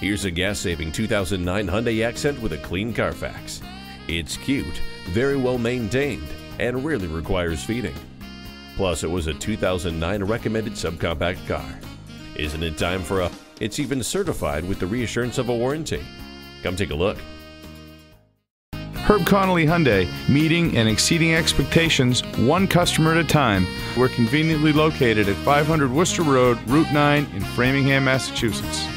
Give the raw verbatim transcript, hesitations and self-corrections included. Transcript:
Here's a gas-saving two thousand nine Hyundai Accent with a clean CARFAX. It's cute, very well maintained, and rarely requires feeding. Plus, it was a two thousand nine Recommended Subcompact Car. Isn't it time for a... It's even certified with the reassurance of a warranty. Come take a look. Herb Connolly Hyundai, meeting and exceeding expectations one customer at a time. We're conveniently located at five hundred Worcester Road, Route nine in Framingham, Massachusetts.